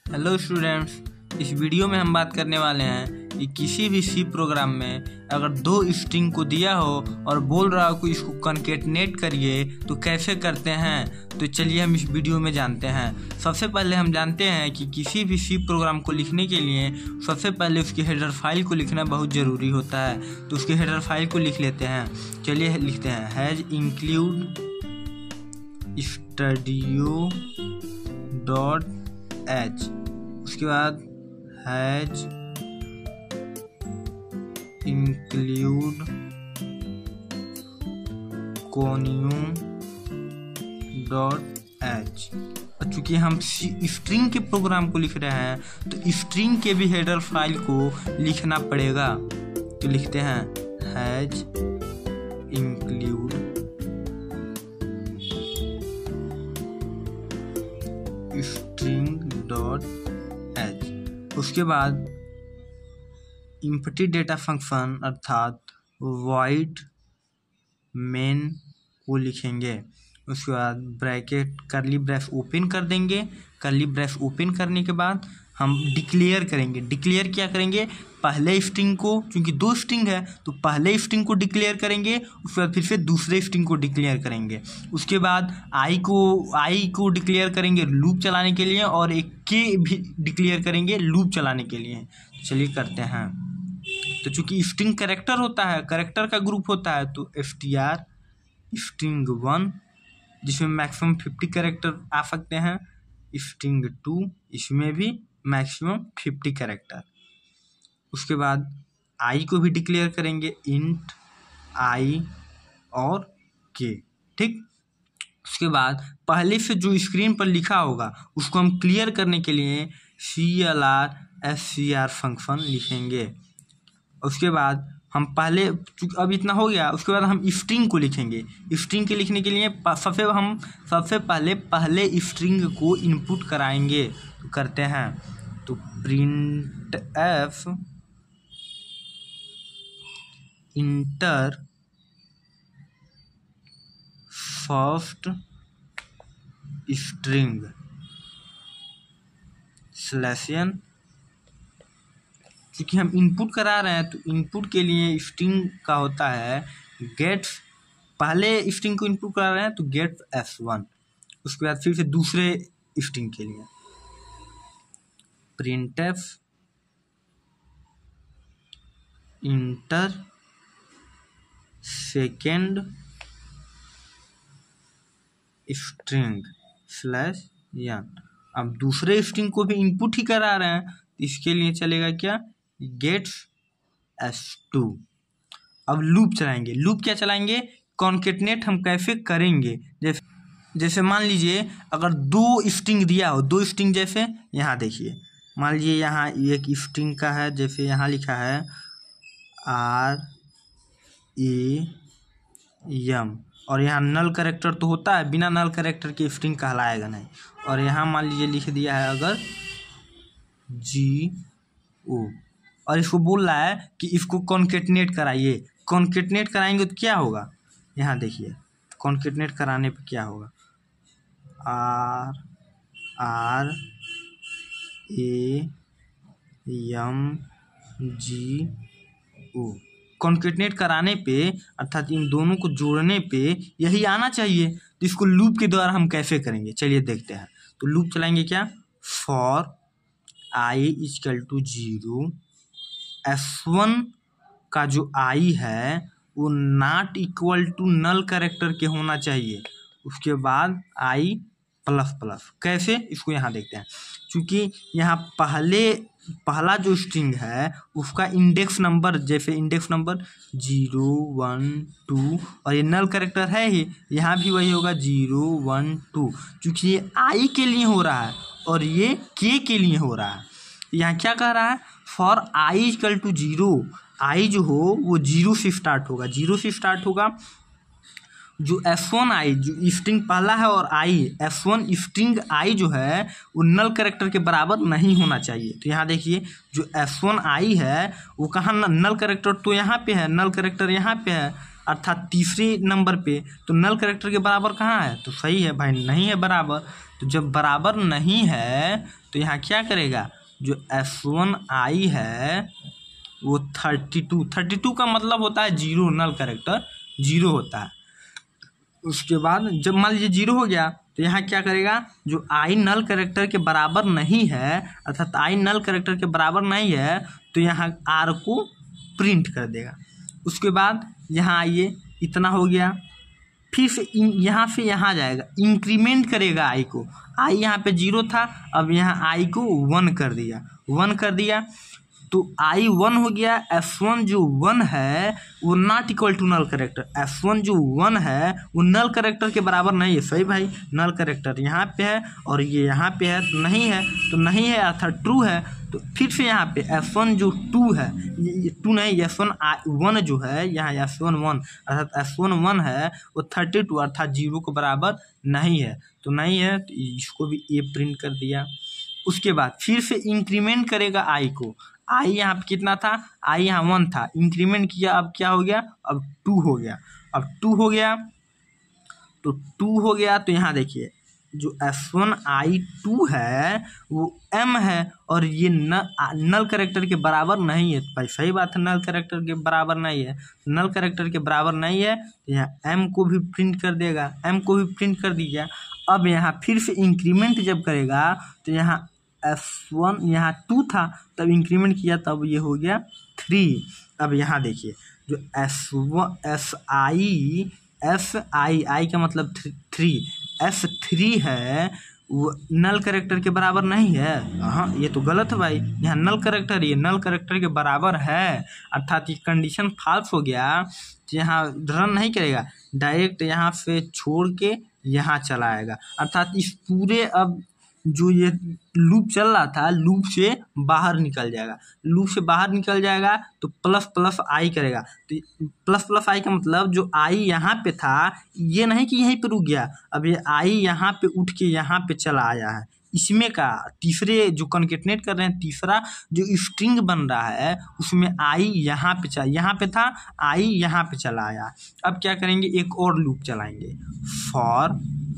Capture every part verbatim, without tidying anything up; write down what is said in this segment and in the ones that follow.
Hello students, इस video में हम बात करने वाले हैं कि किसी भी सी प्रोग्राम में अगर दो स्ट्रिंग को दिया हो और बोल रहा हो कि इसको कॉन्केटनेट करिए तो कैसे करते हैं। तो चलिए हम इस वीडियो में जानते हैं। सबसे पहले हम जानते हैं कि किसी भी सी प्रोग्राम को लिखने के लिए सबसे पहले उसकी हेडर फाइल को लिखना बहुत ज़रूरी होता है। तो उसकी हेडर फाइल को लिख लेते हैं। चलिए लिखते हैं hash include studio dot H, उसके बाद hash include conio dot H. चूँकि हम स्ट्रिंग के प्रोग्राम को लिख रहे हैं तो स्ट्रिंग के भी हेडर फाइल को लिखना पड़ेगा। तो लिखते हैं hash include string dot H. उसके बाद इम्पटी डेटा फंक्शन अर्थात वॉइड मेन को लिखेंगे। उसके बाद ब्रैकेट करली ब्रेस ओपन कर देंगे। करली ब्रेस ओपन करने के बाद हम डिक्लेयर करेंगे। डिक्लेयर क्या करेंगे, पहले स्ट्रिंग को, क्योंकि दो स्ट्रिंग है तो पहले स्ट्रिंग को डिक्लेयर करेंगे, उसके बाद फिर से दूसरे स्ट्रिंग को डिक्लेयर करेंगे। उसके बाद आई को आई को डिक्लेयर करेंगे लूप चलाने के लिए, और एक के भी डिक्लेयर करेंगे लूप चलाने के लिए। चलिए करते हैं। तो चूंकि स्ट्रिंग कैरेक्टर होता है, कैरेक्टर का ग्रुप होता है, तो S T R string one जिसमें मैक्सिमम फिफ्टी कैरेक्टर आ सकते हैं। स्ट्रिंग टू इसमें भी मैक्सिमम फिफ्टी कैरेक्टर। उसके बाद आई को भी डिक्लेयर करेंगे इंट आई और के, ठीक। उसके बाद पहले से जो स्क्रीन पर लिखा होगा उसको हम क्लियर करने के लिए C L R S C R function लिखेंगे। उसके बाद हम पहले, अब इतना हो गया, उसके बाद हम स्ट्रिंग को लिखेंगे। स्ट्रिंग के लिखने के लिए सबसे हम सबसे पहले पहले स्ट्रिंग को इनपुट कराएंगे। तो करते हैं, तो print F enter first string slash N. क्योंकि हम इनपुट करा रहे हैं तो इनपुट के लिए स्ट्रिंग का होता है गेट, पहले स्ट्रिंग को इनपुट करा रहे हैं तो गेट एस वन। उसके बाद फिर से दूसरे स्ट्रिंग के लिए printf enter second string slash N. अब दूसरे स्ट्रिंग को भी इनपुट ही करा रहे हैं, इसके लिए चलेगा क्या, गेट्स एस टू। अब लूप चलाएंगे। लूप क्या चलाएंगे, कॉन्केटनेट हम कैसे करेंगे। जैसे जैसे मान लीजिए अगर दो स्ट्रिंग दिया हो, दो स्ट्रिंग, जैसे यहाँ देखिए, मान लीजिए यहाँ एक स्ट्रिंग का है, जैसे यहाँ लिखा है आर ए एम, और यहाँ नल कैरेक्टर तो होता है, बिना नल कैरेक्टर के स्ट्रिंग कहलाएगा नहीं। और यहाँ मान लीजिए लिख दिया है अगर जी ओ, और इसको बोल रहा है कि इसको कॉन्केटनेट कराइए। कॉन्केटनेट कराएंगे तो क्या होगा, यहाँ देखिए कॉन्केटनेट कराने पे क्या होगा, R R A M G O. Concatenate कराने पे अर्थात इन दोनों को जोड़ने पे यही आना चाहिए। तो इसको लूप के द्वारा हम कैसे करेंगे, चलिए देखते हैं। तो लूप चलाएंगे क्या, for I equal to zero, S one का जो आई है वो not equal to null character के होना चाहिए। उसके बाद आई प्लस प्लस। कैसे, इसको यहाँ देखते हैं। क्योंकि यहाँ पहले पहला जो स्ट्रिंग है उसका इंडेक्स नंबर, जैसे index number zero one two, और ये नल कैरेक्टर है ही, यहाँ भी वही होगा जीरो वन टू। क्योंकि ये आई के लिए हो रहा है और ये के के लिए हो रहा है। यहाँ क्या कह रहा है, for I equal to zero, I जो हो वो जीरो से स्टार्ट होगा। जीरो से स्टार्ट होगा, जो एस वन आई जो स्ट्रिंग पहला है, और I S one string I जो है वो नल कैरेक्टर के बराबर नहीं होना चाहिए। तो यहाँ देखिए जो एस वन आई है वो कहाँ, नल कैरेक्टर तो यहाँ पे है, नल कैरेक्टर यहाँ पे है, अर्थात तीसरे नंबर पे, तो नल कैरेक्टर के बराबर कहाँ है? तो सही है भाई, नहीं है बराबर। तो जब बराबर नहीं है तो यहाँ क्या करेगा, जो एस वन आई है वो थर्टी टू थर्टी टू का मतलब होता है जीरो, नल कैरेक्टर जीरो होता है। उसके बाद जब मान लीजिए जीरो हो गया तो यहाँ क्या करेगा, जो आई नल कैरेक्टर के बराबर नहीं है, अर्थात आई नल कैरेक्टर के बराबर नहीं है, तो यहाँ आर को प्रिंट कर देगा। उसके बाद यहाँ आइए, इतना हो गया, फिर से यहाँ से यहाँ जाएगा, इंक्रीमेंट करेगा आई को। आई यहाँ पे जीरो था, अब यहाँ आई को वन कर दिया, वन कर दिया तो आई वन हो गया। एफ वन जो वन है वो not equal to null character, F one जो वन है वो नल कैरेक्टर के बराबर नहीं है। सही भाई, नल कैरेक्टर यहाँ पे है और ये यहाँ पे है, तो नहीं है, तो नहीं है अर्थात ट्रू है। तो फिर से यहाँ पे एफ वन जो टू है, ये टू नहीं, एफ वन वन जो है यहाँ एफ वन वन अर्थात एफ वन वन है वो थर्टी टू अर्थात जीरो के बराबर नहीं है, तो नहीं है, तो इसको भी ए प्रिंट कर दिया। उसके बाद फिर से इंक्रीमेंट करेगा आई को। आई यहाँ पे कितना था, आई यहाँ वन था, इंक्रीमेंट किया, अब क्या हो गया, अब टू हो गया। अब टू हो गया तो टू हो गया तो यहाँ देखिए जो एफ वन आई टू है वो एम है और ये न नल कैरेक्टर के बराबर नहीं है। भाई सही बात है, नल कैरेक्टर के बराबर नहीं है, नल कैरेक्टर के बराबर नहीं है, तो यहाँ एम को भी प्रिंट कर देगा, एम को भी प्रिंट कर दीजिए। अब यहाँ फिर से इंक्रीमेंट जब करेगा तो यहाँ एफ वन यहाँ टू था, तब इंक्रीमेंट किया तब ये हो गया थ्री। अब यहाँ देखिए जो S one S I S I I का मतलब थ्री, एस थ्री है वो नल कैरेक्टर के बराबर नहीं है। हाँ ये तो गलत है भाई, यहाँ नल कैरेक्टर, ये नल कैरेक्टर के बराबर है, अर्थात ये कंडीशन फॉल्स हो गया। यहाँ रन नहीं करेगा, डायरेक्ट यहाँ से छोड़ के यहाँ चला आएगा, अर्थात इस पूरे अब जो ये लूप चल रहा था लूप से बाहर निकल जाएगा। लूप से बाहर निकल जाएगा तो प्लस प्लस आई करेगा, तो प्लस प्लस आई का मतलब जो आई यहाँ पे था ये नहीं कि यहीं पे रुक गया, अब ये आई यहाँ पे उठ के यहाँ पे चला आया है। इसमें का तीसरे जो कॉन्केटनेट कर रहे हैं, तीसरा जो स्ट्रिंग बन रहा है उसमें आई यहाँ पे चला, यहाँ पे था आई यहाँ पे चला आया। अब क्या करेंगे, एक और लूप चलाएंगे, for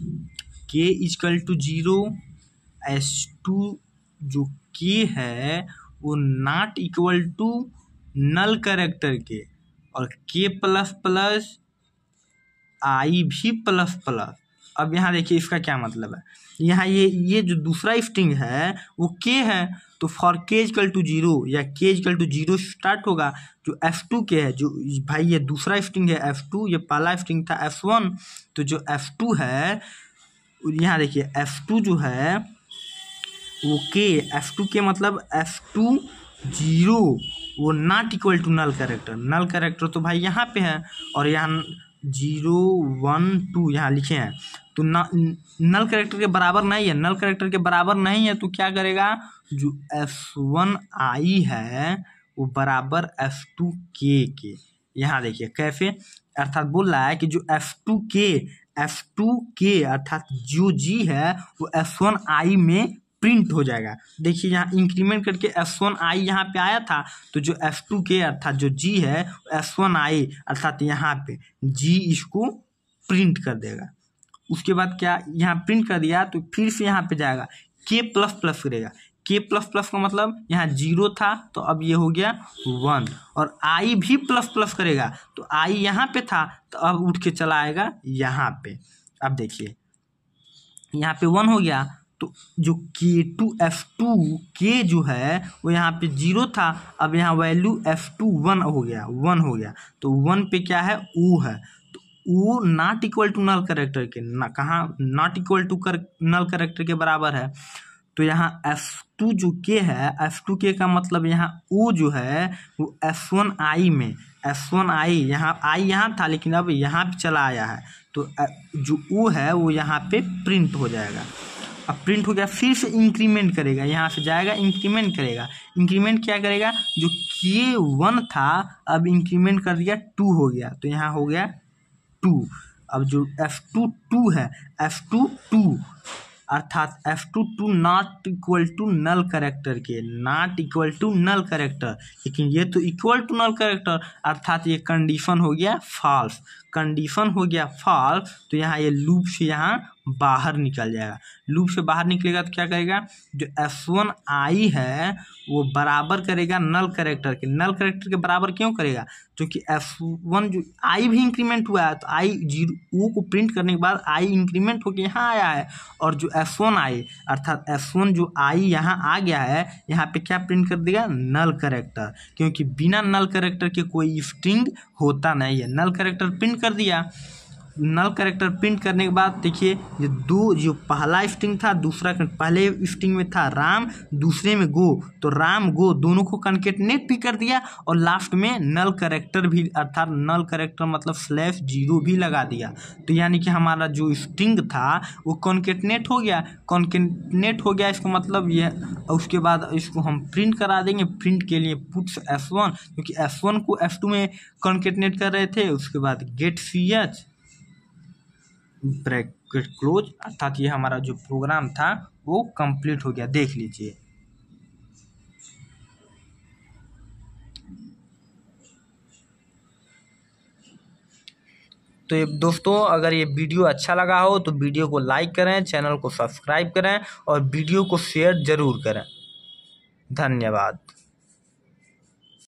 K equal to zero S two जो के है वो not equal to null character के, और के प्लस प्लस आई भी प्लस प्लस। अब यहाँ देखिए इसका क्या मतलब है, यहाँ ये ये जो दूसरा स्ट्रिंग है वो के है, तो फॉर के इक्वल टू जीरो या के इक्वल टू जीरो स्टार्ट होगा। जो एफ टू के है, जो भाई ये दूसरा स्ट्रिंग है एफ टू, ये पहला स्ट्रिंग था एफ वन, तो जो एफ टू है यहाँ देखिए एफ टू जो है वो के, एफ टू के मतलब एफ टू जीरो वो not equal to null character, null character तो भाई यहाँ पे है और यहाँ जीरो वन टू यहाँ लिखे हैं, तो न, नल कैरेक्टर के बराबर नहीं है, नल कैरेक्टर के बराबर नहीं है, तो क्या करेगा, जो एफ वन आई है वो बराबर एफ टू के के। यहाँ देखिए कैसे, अर्थात बोल रहा है कि जो F two K F two K अर्थात जो जी है वो एफ वन आई में प्रिंट हो जाएगा। देखिए यहाँ इंक्रीमेंट करके एफ वन आई यहाँ पे आया था, तो जो एफ टू के अर्थात जो जी है एफ वन आई अर्थात यहाँ पे जी इसको प्रिंट कर देगा। उसके बाद क्या, यहाँ प्रिंट कर दिया तो फिर से यहाँ पे जाएगा के प्लस प्लस करेगा, के प्लस प्लस का मतलब यहाँ जीरो था तो अब ये हो गया वन, और आई भी प्लस प्लस करेगा तो आई यहाँ पे था तो अब उठ के चला आएगा यहाँ पे। अब देखिए यहाँ पे वन हो गया, तो जो के टू एफ टू के जो है वो यहाँ पे जीरो था, अब यहाँ वैल्यू एफ टू वन हो गया, वन हो गया, तो वन पे क्या है, ओ है, तो O not equal to null character के, ना कहाँ नॉट इक्वल टू कर नल कैरेक्टर के बराबर है। तो यहाँ एफ टू जो के है, एफ टू के का मतलब यहाँ ओ जो है वो एफ वन आई में, एफ वन आई यहाँ आई यहाँ था लेकिन अब यहाँ पे चला आया है, तो जो ओ है वो यहाँ पे प्रिंट हो जाएगा। अब प्रिंट हो गया, फिर से इंक्रीमेंट करेगा, यहाँ से जाएगा इंक्रीमेंट करेगा, इंक्रीमेंट क्या करेगा, जो के वन था अब इंक्रीमेंट कर दिया टू हो गया, तो यहाँ हो गया टू। अब जो एफ टू टू है, एफ टू टू अर्थात F two two not equal to null character के, not equal to null character, लेकिन ये तो इक्वल टू नल कैरेक्टर, अर्थात ये कंडीशन हो गया फॉल्स। कंडीशन हो गया फॉल्स तो यहाँ ये लूप से यहाँ बाहर निकल जाएगा। लूप से बाहर निकलेगा तो क्या करेगा, जो एफ वन आई है वो बराबर करेगा नल कैरेक्टर के। नल कैरेक्टर के बराबर क्यों करेगा, क्योंकि एफ वन जो आई भी इंक्रीमेंट हुआ है, तो आई जीरो को प्रिंट करने के बाद आई इंक्रीमेंट होकर यहाँ आया है, और जो एफ वन आई अर्थात एफ वन जो आई यहाँ आ गया है, यहाँ पे क्या प्रिंट कर देगा, नल कैरेक्टर, क्योंकि बिना नल कैरेक्टर के कोई स्ट्रिंग होता नहीं है। नल कैरेक्टर प्रिंट कर दिया। नल कैरेक्टर प्रिंट करने के बाद देखिए जो दो जो पहला स्ट्रिंग था, दूसरा पहले स्ट्रिंग में था राम, दूसरे में गो, तो राम गो दोनों को कॉन्केटनेट भी कर दिया, और लास्ट में नल कैरेक्टर भी अर्थात नल कैरेक्टर मतलब स्लैश जीरो भी लगा दिया। तो यानी कि हमारा जो स्ट्रिंग था वो कॉन्केटनेट हो गया। कॉन्केटनेट हो गया इसका मतलब ये, उसके बाद इसको हम प्रिंट करा देंगे। प्रिंट के लिए पुट्स एफ वन, क्योंकि एफ वन को एफ टू में कॉन्केटनेट कर रहे थे। उसके बाद get C H bracket close, अर्थात ये हमारा जो प्रोग्राम था वो कंप्लीट हो गया। देख लीजिए। तो ये दोस्तों, अगर ये वीडियो अच्छा लगा हो तो वीडियो को लाइक करें, चैनल को सब्सक्राइब करें और वीडियो को शेयर जरूर करें। धन्यवाद।